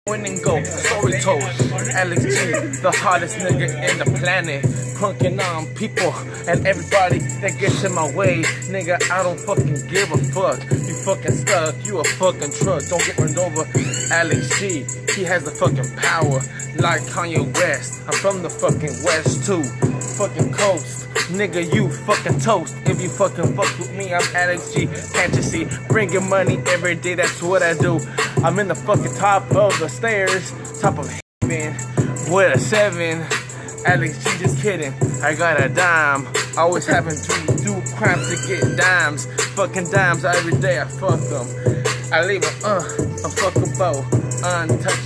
Win and go, story told. Alex G, the hottest nigga in the planet. Punking on people and everybody that gets in my way. Nigga, I don't fucking give a fuck. You fucking stuck, you a fucking truck. Don't get run over. Alex G, he has the fucking power. Like Kanye West, I'm from the fucking West too. Fucking coast. Nigga, you fucking toast. If you fucking fuck with me, I'm Alex G. Can't you see? Bringing money every day, that's what I do. I'm in the fucking top of the stairs, top of heaven, with a 7. Alex G, just kidding. I got a dime. Always having to do crimes to get dimes. Fucking dimes every day, I fuck them. I leave a fucking bow untouched.